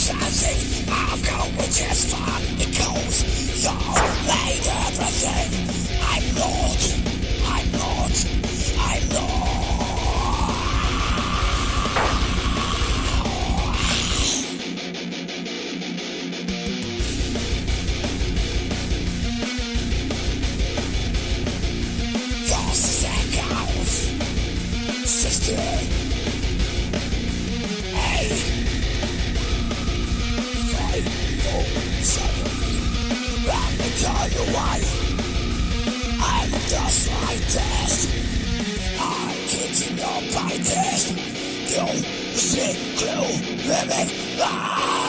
fantasy, I've got which is fun. It goes, you made everything. I'm not. Just seconds, 60. Let me tell you why I'm just like this. I'm teaching your by this. You see, glue, living,